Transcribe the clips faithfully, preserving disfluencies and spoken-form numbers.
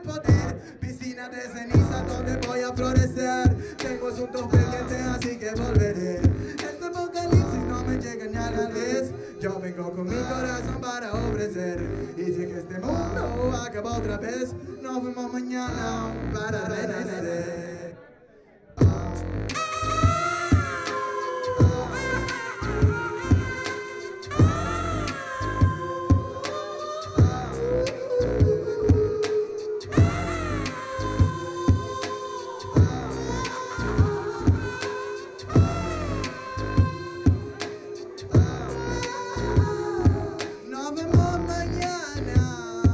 el poder. Piscina de ceniza donde voy a florecer. Tengo asuntos pendientes, así que volveré. Este apocalipsis no me llega ni a la vez. Yo vengo con mi corazón para ofrecer. Y si que este mundo acaba otra vez, nos vemos mañana para renacer. Nos vemos mañana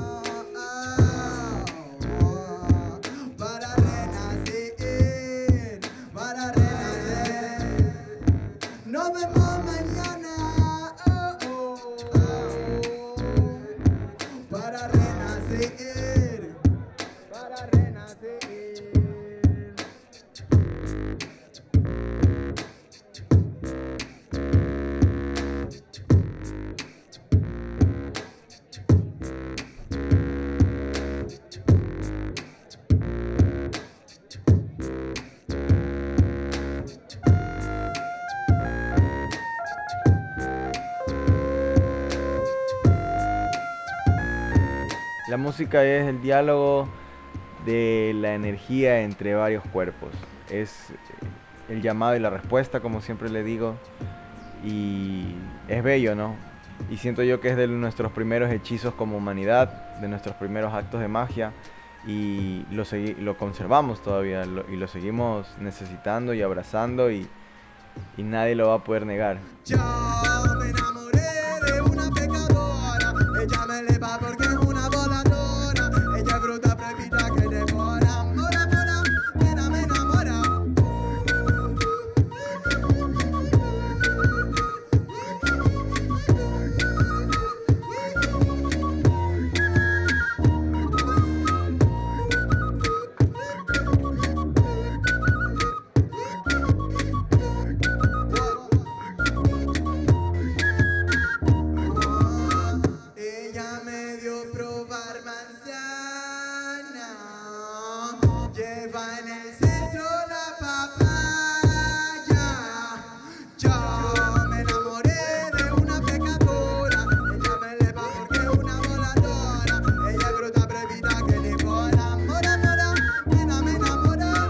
para renacer, para renacer. Nos vemos mañana para renacer, para renacer. La música es el diálogo de la energía entre varios cuerpos. Es el llamado y la respuesta, como siempre le digo. Y es bello, ¿no? Y siento yo que es de nuestros primeros hechizos como humanidad, de nuestros primeros actos de magia. Y lo, segui- lo conservamos todavía lo- y lo seguimos necesitando y abrazando y, y nadie lo va a poder negar. Yo me enamoré de una pecadora. Ella me eleva porque es una voladora. Ella es fruta prohibida que devora. Mora, mora, mira, me enamora. Ella me dio probar manzana. Lleva en el centro la papaya. Yo me enamoré de una pecadora. Ella me eleva porque es una voladora. Ella es fruta prohibida que devora. Mora, mora, mira, me enamora.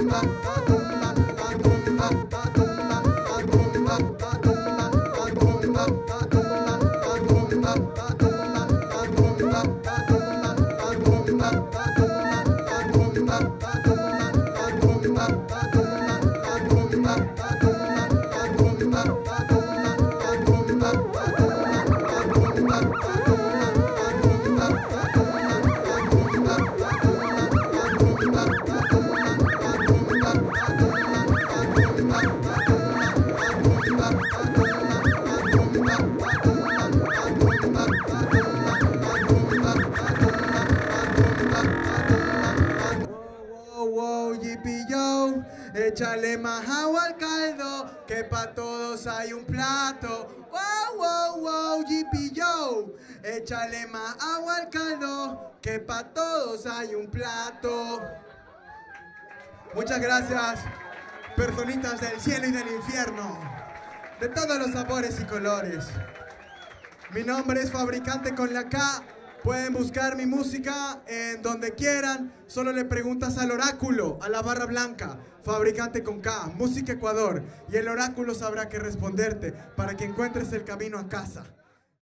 Échale más agua al caldo, que pa' todos hay un plato. Wow, wow, wow, yippee yo. Échale más agua al caldo, que pa' todos hay un plato. Muchas gracias, personitas del cielo y del infierno, de todos los sabores y colores. Mi nombre es Fabricante con la K. Pueden buscar mi música en donde quieran. Solo le preguntas al oráculo, a la barra blanca, Fabricante con K, Música Ecuador, y el oráculo sabrá qué responderte para que encuentres el camino a casa.